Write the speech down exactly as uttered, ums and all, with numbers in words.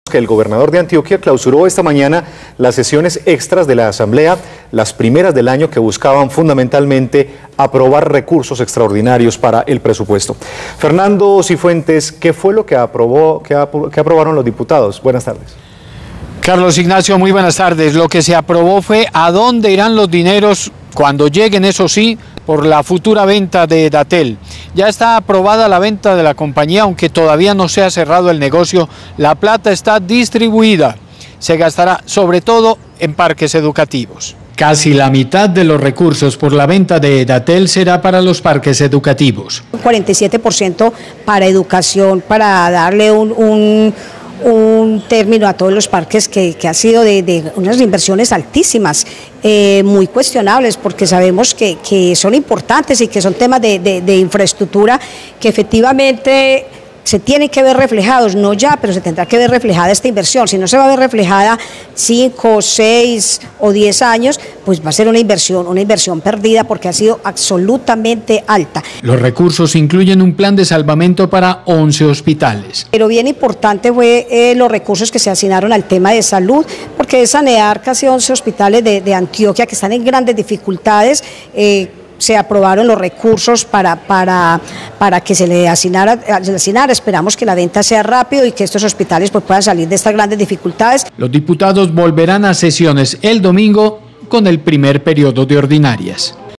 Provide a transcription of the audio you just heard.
Que el gobernador de Antioquia clausuró esta mañana las sesiones extras de la Asamblea, las primeras del año, que buscaban fundamentalmente aprobar recursos extraordinarios para el presupuesto. Fernando Cifuentes, ¿qué fue lo que aprobó, que, apro que aprobaron los diputados? Buenas tardes. Carlos Ignacio, muy buenas tardes. Lo que se aprobó fue a dónde irán los dineros cuando lleguen, eso sí, por la futura venta de Datel. Ya está aprobada la venta de la compañía, aunque todavía no se ha cerrado el negocio. La plata está distribuida. Se gastará sobre todo en parques educativos. Casi la mitad de los recursos por la venta de Datel será para los parques educativos. Un cuarenta y siete por ciento para educación, para darle un... un un término a todos los parques que, que ha sido de, de unas inversiones altísimas, eh, muy cuestionables, porque sabemos que, que son importantes y que son temas de, de, de infraestructura que efectivamente se tienen que ver reflejados, no ya, pero se tendrá que ver reflejada esta inversión. Si no se va a ver reflejada cinco, seis o diez años, pues va a ser una inversión, una inversión perdida porque ha sido absolutamente alta. Los recursos incluyen un plan de salvamento para once hospitales. Pero bien importante fue eh, los recursos que se asignaron al tema de salud, porque es sanear casi once hospitales de, de Antioquia que están en grandes dificultades. Eh, se aprobaron los recursos para, para, para que se le asignara, se le asignara. Esperamos que la venta sea rápido y que estos hospitales pues, puedan salir de estas grandes dificultades. Los diputados volverán a sesiones el domingo con el primer periodo de ordinarias.